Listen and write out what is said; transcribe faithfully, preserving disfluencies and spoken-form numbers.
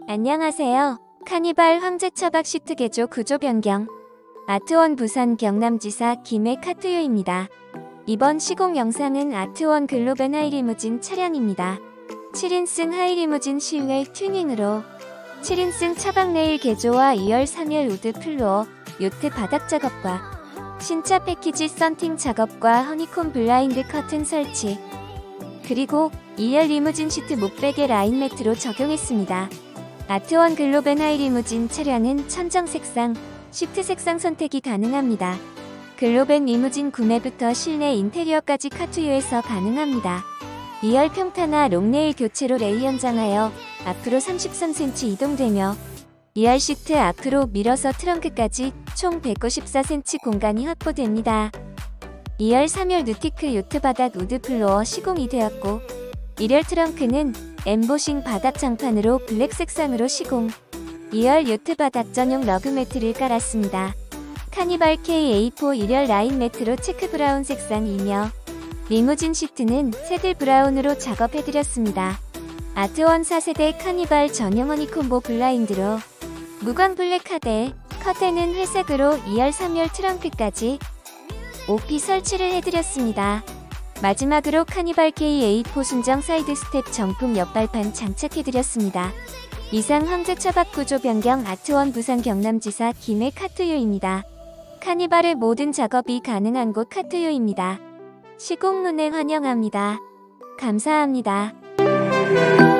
안녕하세요. 카니발 황제차박 시트 개조 구조 변경. 아트원 부산 경남지사 김해 카트유입니다. 이번 시공 영상은 아트원 글로벤 하이리무진 차량입니다. 칠 인승 하이리무진 실외 튜닝으로 칠 인승 차박 레일 개조와 이열 삼 열 우드 플로어, 요트 바닥 작업과 신차 패키지 썬팅 작업과 허니콤 블라인드 커튼 설치, 그리고 이 열 리무진 시트 목베개 라인 매트로 적용했습니다. 아트원 글로벤 하이리무진 차량은 천정 색상, 시트 색상 선택이 가능합니다. 글로벤 리무진 구매부터 실내 인테리어까지 카투유에서 가능합니다. 이 열 평타나 롱레일 교체로 레일 연장하여 앞으로 삼십삼 센티미터 이동되며 이 열 시트 앞으로 밀어서 트렁크까지 총 백구십사 센티미터 공간이 확보됩니다. 이 열 삼 열 누티크 요트 바닥 우드 플로어 시공이 되었고 일 열 트렁크는 엠보싱 바닥 장판으로 블랙 색상으로 시공, 이 열 요트 바닥 전용 러그 매트를 깔았습니다. 카니발 케이 에이 사 일 열 라인 매트로 체크 브라운 색상이며 리무진 시트는 새들 브라운으로 작업해드렸습니다. 아트원 사 세대 카니발 전용 허니콤보 블라인드로 무광 블랙 하대, 커튼은 회색으로 이 열 삼 열 트렁크까지 오피 설치를 해드렸습니다. 마지막으로 카니발 케이 에이 사 순정 사이드 스텝 정품 옆발판 장착해드렸습니다. 이상 황제차박 구조 변경 아트원 부산 경남지사 김해 카투유입니다. 카니발의 모든 작업이 가능한 곳 카투유입니다. 시공문에 환영합니다. 감사합니다.